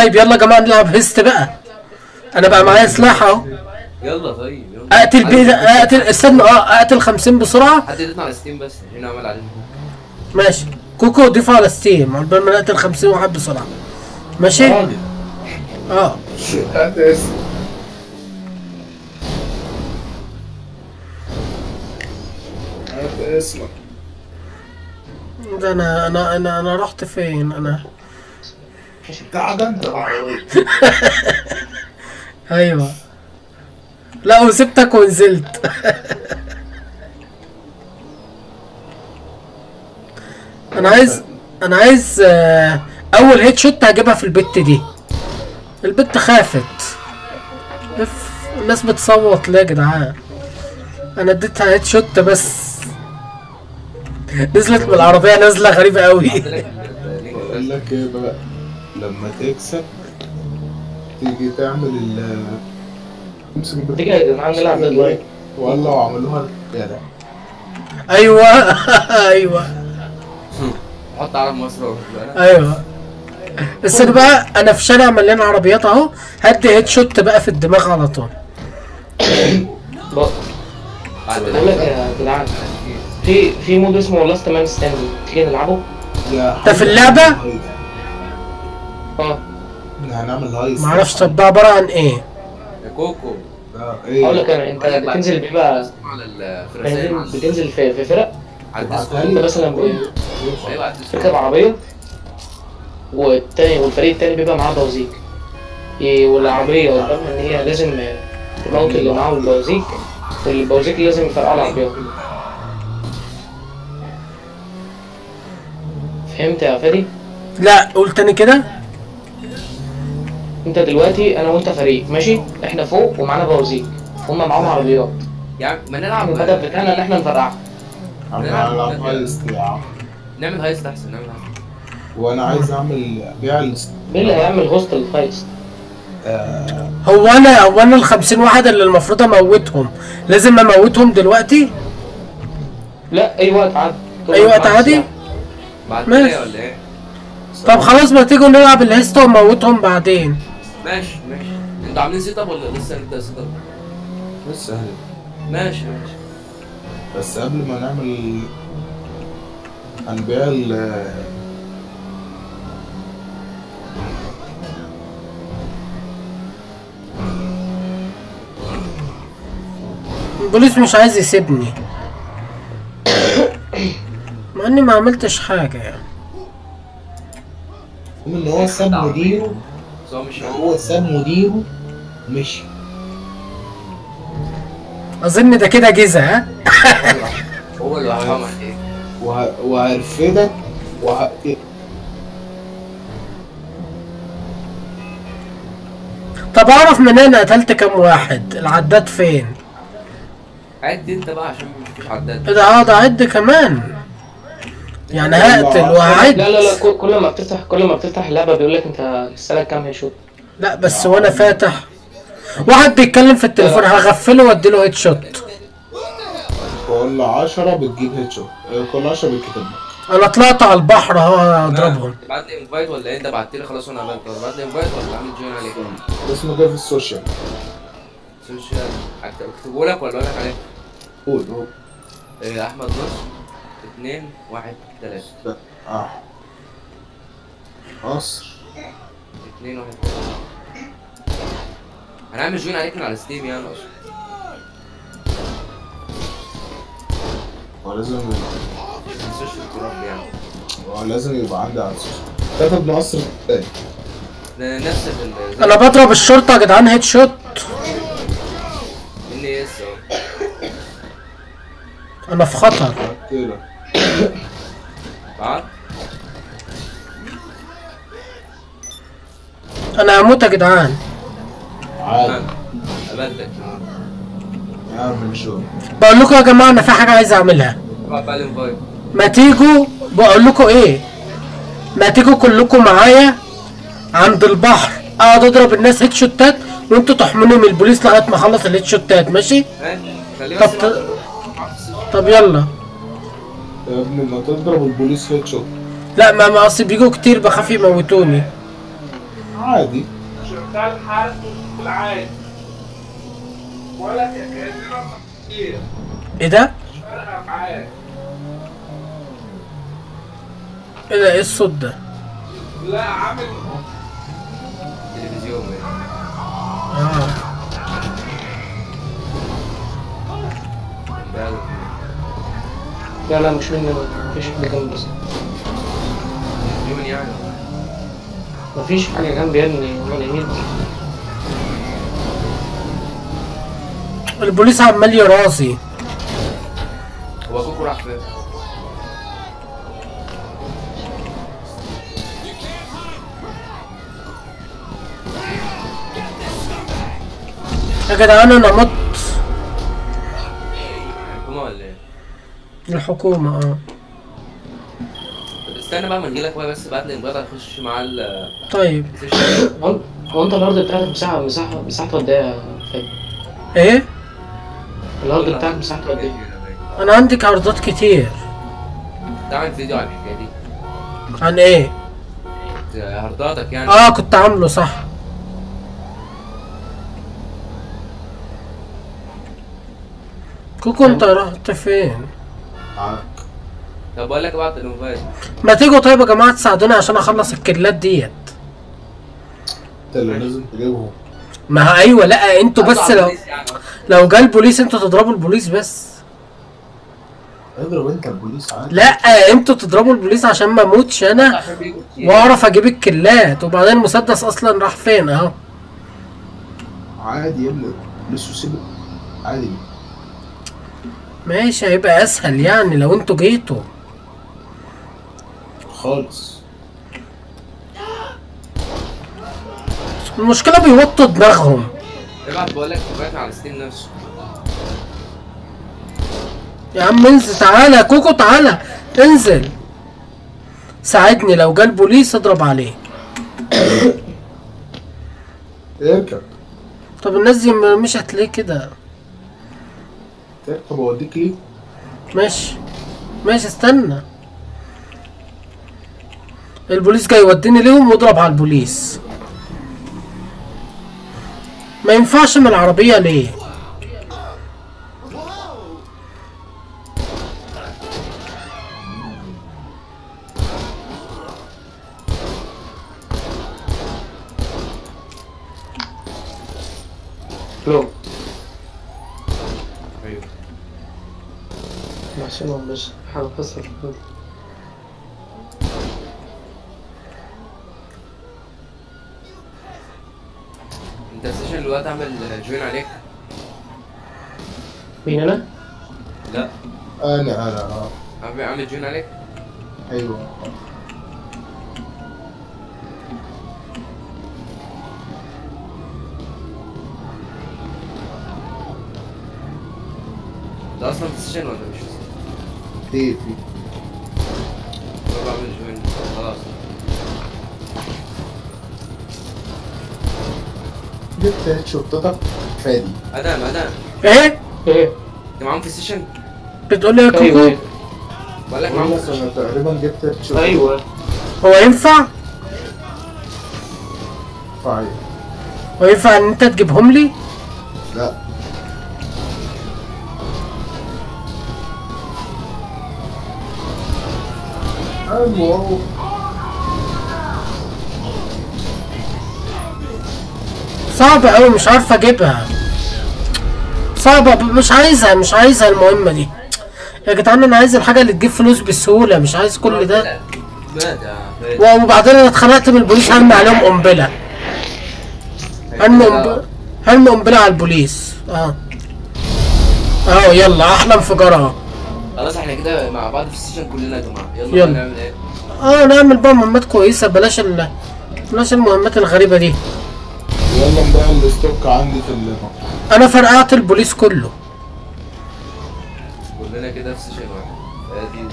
طيب يلا يا جماعه نلعب هيست بقى. انا بقى معايا سلاح اهو. يلا طيب يلا. اقتل استنى اقتل 50 بسرعه. حد يضيفنا على ستيم بس هنا عمل علينا. ماشي كوكو ضيفه على ستيم عقبال ما نقتل 50 واحد بسرعه. ماشي؟ اه هات اسم. هات اسمك. ده انا رحت فين انا؟ تعال انت العربية. ايوه لا وسبتك ونزلت. انا عايز اول هيد شوت هجيبها في البت دي. البت خافت. الناس بتصوت ليه يا جدعان؟ انا اديتها هيد شوت بس نزلت من العربيه نازله غريبه قوي. بقول لك ايه بقى، لما تكسب تيجي تعمل تمسك البت تيجي يا جدعان نلعب ديدلاين. والله وعملوها كده. ايوه ايوه حط علم مصر ايوه. بس انا بقى انا في شارع مليان عربيات اهو. هدي هيد شوت بقى في الدماغ على طول. بقول لك يا جدعان في مود اسمه لاست مان ستاندينج، تيجي نلعبه؟ ده في اللعبه؟ اه هنعمل هايس. معرفش. طب ده عباره عن ايه؟ يا كوكو ايه؟ اقول لك انا، انت بتنزل بيبقى على الفرسان بتنزل في فرق. على انت الديسكورد. مثلا ايوه على الديسكورد. تركب عربيه والفريق التاني بيبقى معاه بوازيك، والعربيه قدامها ان هي لازم تموت اللي معاه البوازيك، والبوازيك لازم يفرقع العربيه. فهمت يا فادي؟ لا قول تاني كده. انت دلوقتي انا وانت فريق ماشي، احنا فوق ومعانا بوازيك، هما معاهم عربيات. يا عم ما نلعب الهدف بتاعنا ان احنا نفرقعها. هنلعب هايس يا عم. نعمل هايست احسن. نعمل هايست. وانا عايز اعمل بيع مين اللي هيعمل هوست الفايست؟ هو انا ال 50 واحد اللي المفروض اموتهم لازم اموتهم دلوقتي؟ لا اي وقت عادي. اي وقت عادي؟ بعد ماشي. كده ولا ايه؟ طب خلاص ما تيجوا نلعب الهيست ونموتهم بعدين. ماشي. انتوا عاملين سيت اب ولا لسه نبدا سيت اب؟ لسه هنبدأ. ماشي. بس قبل ما نعمل هنبيع البوليس مش عايز يسيبني مع اني ما عملتش حاجه يعني. ان هو ساب مديره. بس هو مش هو ساب مديره مشي. اظن ده كده جزا ها. هو اللي هيحرم عليك. وهرفدك طب اعرف منين قتلت كام واحد؟ العداد فين؟ عد انت بقى عشان مفيش عداد. ايه ده؟ ده عد كمان يعني هقتل وهعد. لا كل ما بتفتح اللعبه بيقول لك انت لسه كام هيد شوت. لا بس وانا فاتح واحد بيتكلم في التليفون هغفله واديله هيد شوت. كل 10 بتجيب هيد شوت. كل 10 بيتكتب. انا طلعت على البحر اهو اضربهم. تبعت لي انفايت ولا ايه؟ انت بعت لي خلاص وانا عملت. تبعت لي انفايت ولا عامل جوين عليك؟ اسمه ده في السوشيال. سوشيال اكتبه لك ولا اقول لك عليه؟ قول. احمد نصر 2 1 3. مصر 2 1 3. هنعمل جوين عليك من على ستيم يعني اصلا. هو لازم السوشيال كلاب يعني. هو لازم يبقى عندي على السوشيال. كتب مصر ازاي؟ نفس انا بضرب الشرطه يا جدعان هيد شوت. اني اس انا في خطر. انا هموت يا جدعان. عادي. ابدك يا عم نشوف. بقول لكم يا جماعه انا في حاجه عايز اعملها. ما تيجوا بقول لكم ايه، ما تيجوا كلكم معايا عند البحر اقعد اضرب الناس هيد شوتات وانتوا تحموني من البوليس لغايه ما اخلص الهيد شوتات. ماشي؟ طب يلا يا ابني ما تضرب البوليس هيد شوت. لا ما اصل بيجوا كتير بخاف يموتوني. عادي. شغال حالته بالعادي ولا كأننا كتير. ايه ده؟ مش فارقة معاك. ايه ده؟ ايه الصوت ده؟ لا عامل تلفزيون يعني. اه لا مش مننا، مفيش حاجة جنبي بس. تلفزيون يعني. مفيش حاجة جنبي يا ابني، امال ايه؟ البوليس عمال يرازي. هو كوكو راح فين؟ يا جدعان انا مت. الحكومة ولا ايه؟ الحكومة اه. طب استنى بقى ما نجيلك بقى، بس بعت لي البيضة هتخش مع ال طيب هو انت الارض بتاعتك مساحته قد ايه يا فادي؟ ايه؟ الارض بتاعتك مساحته قد ايه؟ انا عندي كاردات كتير. تعمل فيديو عن الحكاية دي. عن ايه؟ هارداتك يعني. اه كنت عامله صح. كوكو انت رحت فين؟ معاك. طب بقول لك ابعت الموبايل. ما تيجوا طيب يا جماعة تساعدوني عشان اخلص الكيلات ديت. انت اللي لازم تجيبهم. ما ايوه لا انتوا بس أطلع لو بوليس يعني. لو جه البوليس انتوا تضربوا البوليس بس. اضرب انت البوليس عادي. لا انتوا تضربوا البوليس عشان ما اموتش انا عشان بيجوا كتير. واعرف اجيب الكيلات. وبعدين المسدس اصلا راح فين اهو. عادي يا ابني، لسه سيبه عادي. ماشي هيبقى اسهل يعني لو انتوا جيتوا. خالص. المشكلة بيوطوا دماغهم. ابعت بقول لك ابعت على ستيم نفسه. يا عم انزل تعالى يا كوكو تعالى انزل ساعدني. لو جه البوليس اضرب عليه. اركب. طب الناس دي مشت ليه كده؟ اركب اوديك ليه؟ ماشي ماشي استنى. البوليس جاي يوديني ليهم واضرب على البوليس. ما ينفعش من العربية ليه؟ لو ايوه. محسنهم بس حاجة كسر. انت السيشن دلوقتي اعمل جوين عليك. مين انا؟ لا انا اعمل جوين عليك. ايوه. ده اصلا في السيشن ولا مش في السيشن؟ في طب اعمل جوين خلاص. جبت شرطتك فادي. ادم ايه؟ ايه؟ انت معاهم في السيشن؟ بتقول لي يا ايوه كوكو؟ ايه؟ بقول لك معاهم في بس السيشن. انا تقريبا جبت شرطتك. ايوه هو ينفع؟ فاعل. هو ينفع ان انت تجيبهم لي؟ لا. ايوه. صعبة اوي مش عارف اجيبها. صعبة مش عايزها المهمة دي. يا جدعان انا عايز الحاجة اللي تجيب فلوس بسهولة مش عايز كل ده. مات يا فادي. وبعدين انا اتخانقت من البوليس هرمي عليهم قنبلة. هرمي قنبلة على البوليس اهو يلا احلى انفجار اهو. خلاص احنا كده مع بعض في السيشن كلنا يا جماعه. يلا يلا. نعمل ايه؟ نعمل بقى مهمات كويسة بلاش المهمات الغريبة دي. يلا نبيع الستوك عندي في انا فرقعت البوليس كله. كلنا كده في سيشن واحد. فادي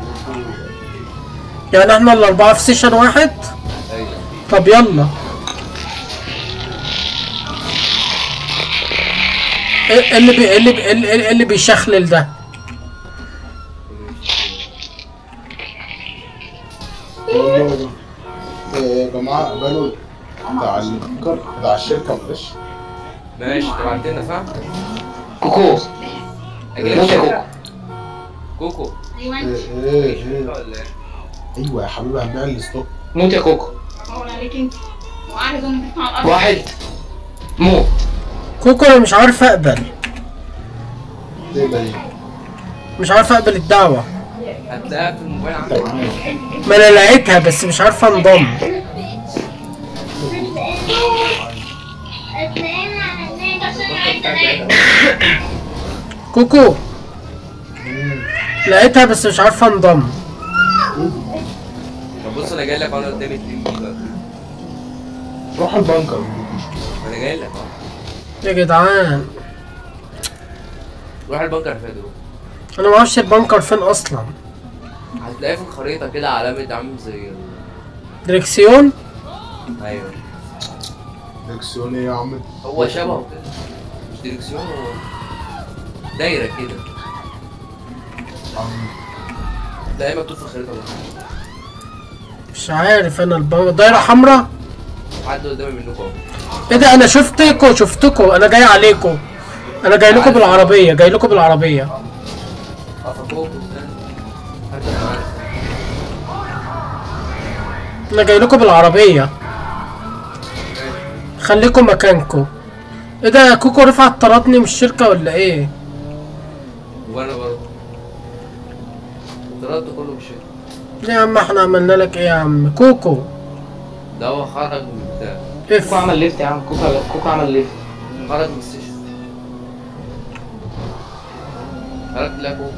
يعني احنا الاربعة في سيشن واحد. ايوه. طب يلا. ايه اللي بيشخلل ده؟ يلا يا جماعة اقبلوا بتاع البنكر بتاع الشركة معلش. ماشي تبعت لنا صح؟ كوكو اجيلك موت يا كوكو. كوكو ايوه ايه انت ايه ولا ايه؟ ايوه يا حبيبي هنبيع الستوك. موت يا كوكو. بقول عليك انت وقاعد اظن تسمع الارض. واحد موت. كوكو انا مش عارف اقبل، تقبل ايه؟ مش عارف اقبل الدعوة. هتلاقيها في الموبايل انت عندك. معايا. ما انا لقيتها بس مش عارف انضم. كوكو لقيتها بس مش عارف انضم. طب بص انا جاي لك اهو قدامي 2 جيجا. روح البنكر. انا جاي لك اهو. يا جدعان روح البنكر يا فادي. انا معرفش البنكر فين اصلا. هتلاقيه في الخريطة كده علامة عامل زي دريكسيون. ايوه ديكسيون ايه يا عم؟ هو شبهه كده، مش ديركسيون، هو دايرة كده تلاقيه مكتوب في الخريطة بقى. مش عارف انا البنكر دايرة حمراء. حد قدامي منكم اهو. ايه ده؟ انا شفتكوا انا جاي عليكوا. انا جاي لكم بالعربية، جاي لكم بالعربية. افكوكوا استنى. حد معاك. انا جاي لكم بالعربية، خليكم مكانكم. ايه ده؟ كوكو رفعت طردني من الشركة ولا ايه؟ وانا برضه طردت كله مشيت. ليه يا عم احنا عملنا لك ايه يا عم كوكو؟ ده هو خرج من بتاع، كوكو عمل ليفت يا عم. كوكو عمل ليفت. خرج من السجن. خرجت لكم.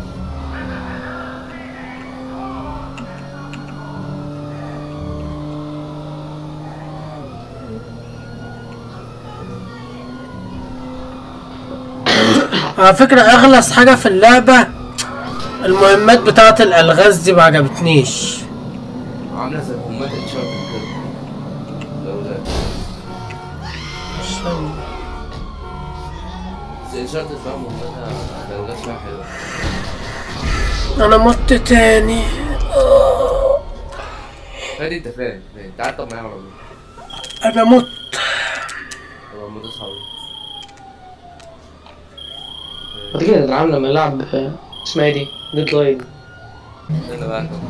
على فكرة اغلس حاجة في اللعبة المهمات بتاعة الالغاز دي ما عجبتنيش. عاملة زي مهمات الشرط كده. لو ده زي الشرط فيها مهمتها لو ده فيها حلوة. انا مت تاني. فادي انت فاهم تعال طب معايا عربية. انا مت. طب ما تصحى بعد كده نلعب لما نلعب اسمها ايه دي؟ ديد لاين. استنى بقى طب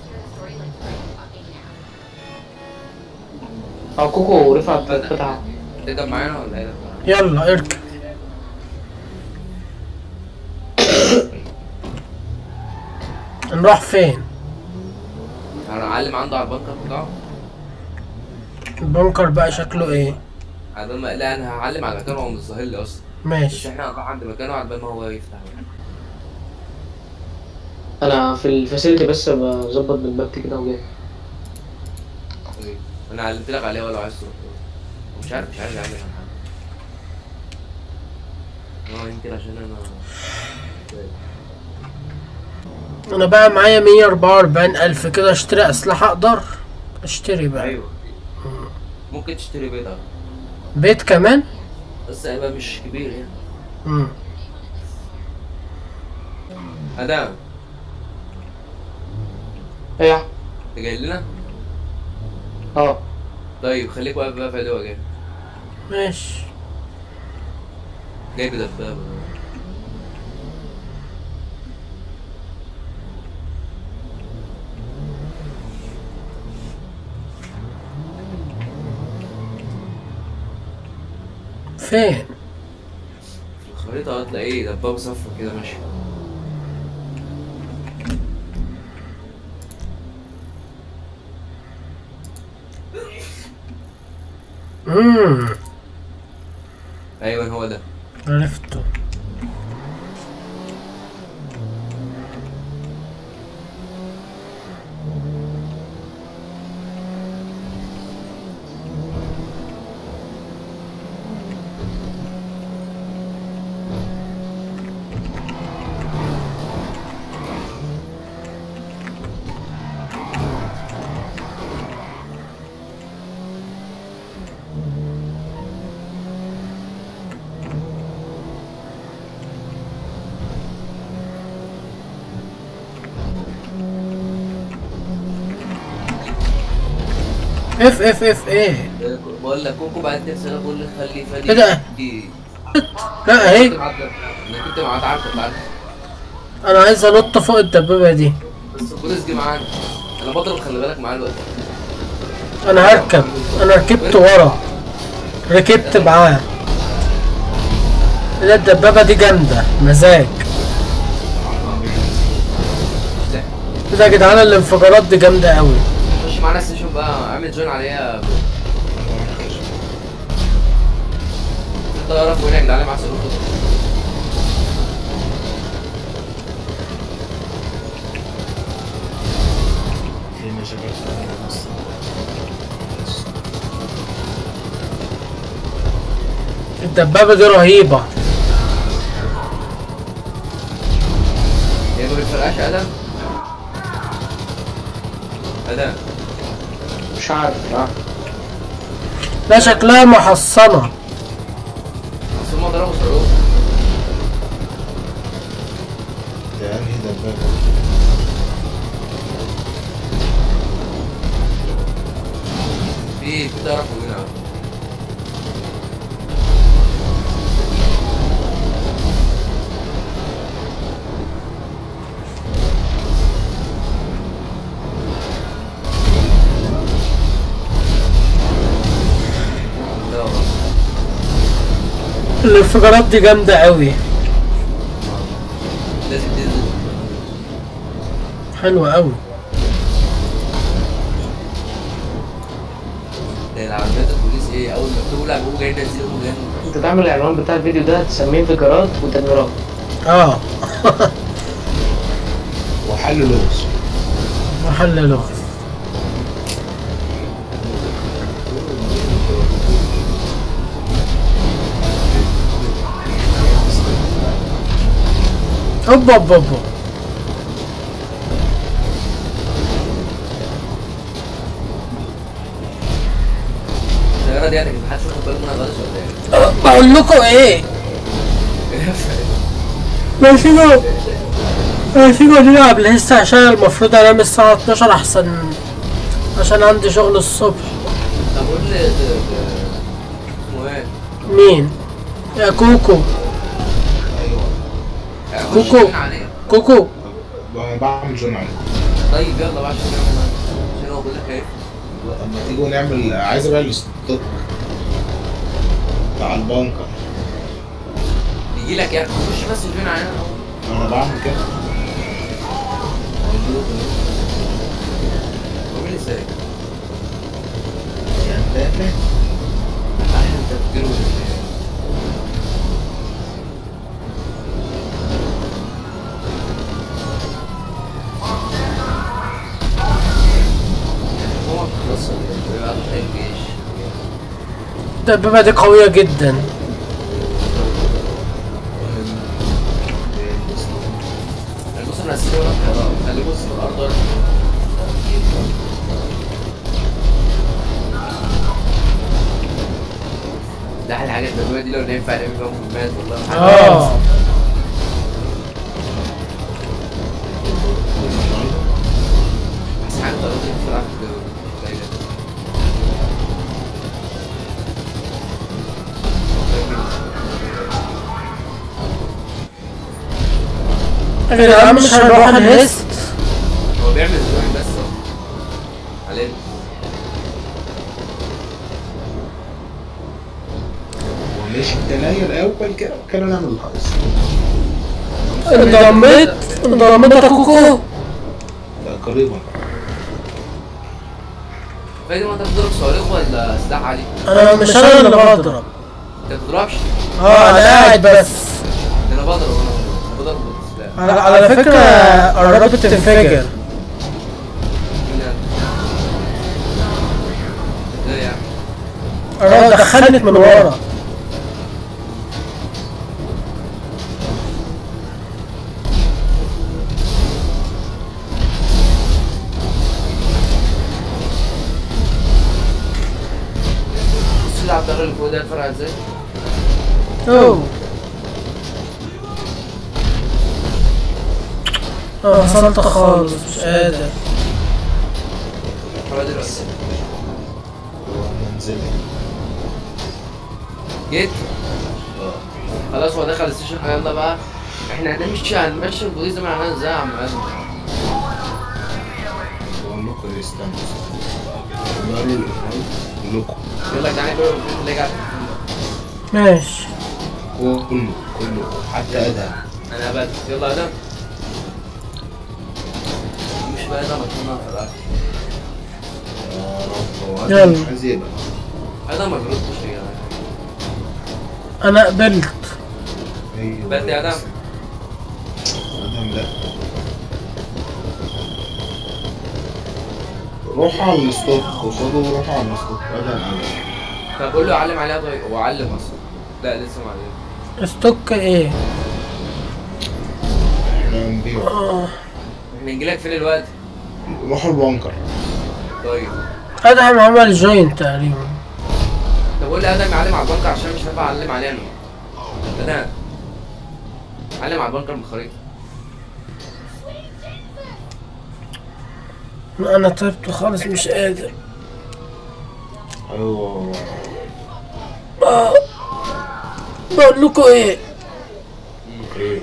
اه كوكو رفعت القطعة. تقدر معانا ولا ايه؟ يلا اركب. نروح فين؟ هنعلم عنده على البنكر بتاعه. البنكر بقى شكله ايه؟ على بال ما لا انا هعلم على مكانه، هو مش ظاهر لي اصلا، بس ماشي. احنا هنروح عند مكانه على بال ما هو يفتح. انا في الفاسيلتي بس بظبط بالبابتي كده وجاي. طيب انا علمت لك عليه ولا عايز تروح؟ مش عارف يعمل عن حاجه. يمكن عشان انا انا بقى معايا 144,000 كده، اشتري اسلحة اقدر اشتري بقى. ايوه ممكن تشتري بيت بيت كمان؟ بس هيبقى مش كبير يعني. امم ادم ايه انت جاي لنا؟ اه طيب خليك واقف بقى في الهوا جاي. ماشي. جاي بدبابة. فين؟ في الخريطة هتلاقيه دبابة صفرا كده ماشية. ايوه هو ده. عرفته. اف ايه؟ بقول لك كوكو بعد رسالة بقول لك خلي فادي ايه ده؟ لا اهي. انا كنت معاك عارف. انا عايز انط فوق الدبابة دي. بس البوليس جه معانا. انا بضرب خلي بالك معاه الوقت. انا هركب. انا ركبت ورا. ركبت معاه. ايه ده الدبابة دي جامدة مزاج. ايه ده يا جدعان الانفجارات دي جامدة قوي. خش معانا ستيشن بقى اعمل جوين عليها. الطيارة فوقنا يا جدعان مع سلوك. في مشاكل في مصر. الدبابة دي رهيبة. هي ما بتفرقعش ادم. مش عارف لا شكلها محصنة. بس هما ضربوا صاروخ. ده انهي دبابة؟ في طيارة فوقنا. الانفجارات دي جامدة قوي. لازم تنزل. حلوة قوي. ده العربيات البوليس ايه اول ما بتولع بيقوموا جايين ينزلوا جايين. انت تعمل العنوان بتاع الفيديو ده تسميه انفجارات وتدميرات. اه. وحل لغز. محل لغز. اوبا اوبا اوبا. الطيارة دي يعني محدش واخد باله منها خالص ولا ايه؟ بقول لكم ايه؟ ماشي نلعب لسه عشان المفروض انام الساعة 12 احسن عشان عندي شغل الصبح. طب قول لي اسمه ايه؟ مين؟ يا كوكو. كوكو. كوكو. بعمل جون عليه. طيب يلا بقى عشان هو بيقول لك ايه؟ اما تيجوا نعمل عايز ابيع الستوك بتاع البنكر. بيجي لك يعني خش بس جوين علينا. انا بعمل كده. عامل ازاي؟ يعني فاهم. احلى تفكير هو خلاص بيبقى الجيش. الدبابة دي قوية جدا. بص انا هسيبه لك خليه بص في الارض. ده احلى حاجه الدبابه دي لو ينفع نعمل بيها مهمات والله. بس حاجه طريقه بسرعه في الدبابه. يا جدعان مش هنروح الهيست. هو بيعمل زوين بس علينا. ماشي التناية الاول كده كان نعمل الهايس. انضميت يا كوكو. لا قريبا. فادي ما انت بتضرب صواريخ ولا سلاح عالي؟ انا مش انا اللي بضرب. انت ما بتضربش؟ انا قاعد بس. ده انا بضرب انا بضرب بالسلاح. على فكرة قربت تنفجر. ازاي يعني؟ دخلت من ورا. بص لي على الطيارة اللي فوق ده الفرع ازاي؟ فصلت خالص مش قادر. حوالي دلوقتي. نزلت. جيت خلاص هو دخل السيشن. يلا بقى احنا هنمشي البوليس ده معناه ازاي يا عم ادم؟ بقول لكم ايه، استنوا بقول لكم يلا يا جدعان اقفلوا اللي قاعد. ماشي. كله حتى ادهم. انا قبلت. يلا يا ادم مش بقى ادم هتكون في الاخر. يا رب هو يلا. ادهم مش عايز يقبل. ادم ما بيردش يا جدعان. انا قبلت. ايوه قبلت يا ادم. ادهم لا. روح على الستوك قصاده وروح على الستوك. ادهم قبل. طب قول له علم عليها. طيب هو علم اصلا. لا لسه ما علم. ستوك ايه؟ احنا هنبيعه. احنا نجيلك فين الوقت؟ روح البنكر. طيب ادهم عمل جوين تقريبا. طب قول لي ادم يعلم على البنكر عشان مش هينفع اعلم عليه انا. ادم علم على البنكر بالخريطة. انا تعبت خالص مش قادر. ايوه بقول لكم ايه، ايه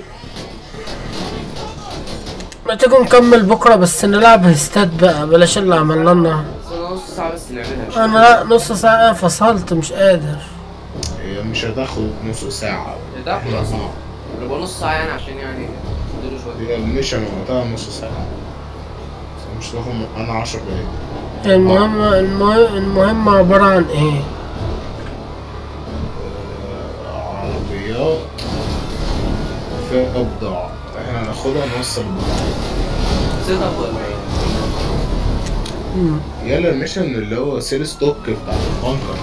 ما تيجوا نكمل بكره بس نلعب هستات بقى، بلاش اللي عملنا لنا. نص ساعة بس نعملها. مش انا لا نص ساعه فصلت مش قادر. هي مش هتاخد نص ساعة. تاخد اصلا. يبقى نص ساعة يعني عشان يعني نديله شوية. هي الميشن وقتها نص ساعة بس مش تاخد معانا 10 دقايق. المهم عباره عن ايه؟ عربيات فيها بضاعة احنا هناخدها نوصل البضاعة. سيت اب ولا ايه؟ يلا الميشن اللي هو سيل ستوك بتاع البنكر.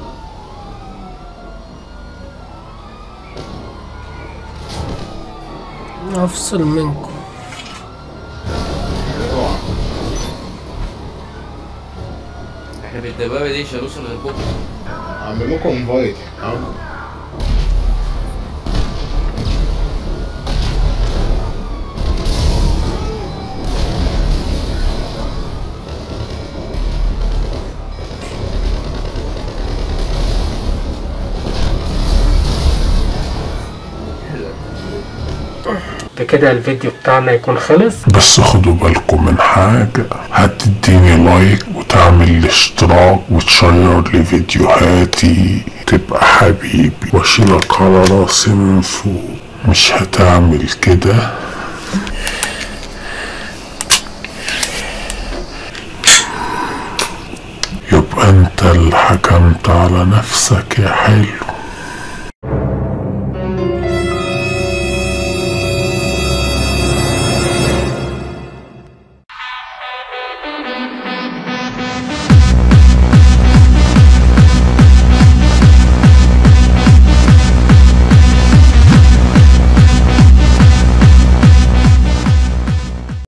افصل منكم. احنا بالدبابة دي مش هنوصل غير بكرة. اعمل لكم انفايت. بكده الفيديو بتاعنا يكون خلص. بس خدوا بالكم من حاجة، هتديني لايك وتعمل الاشتراك وتشير لفيديوهاتي تبقى حبيبي واشيلك على راسي من فوق. مش هتعمل كده؟ يبقى انت اللي حكمت على نفسك يا حلو.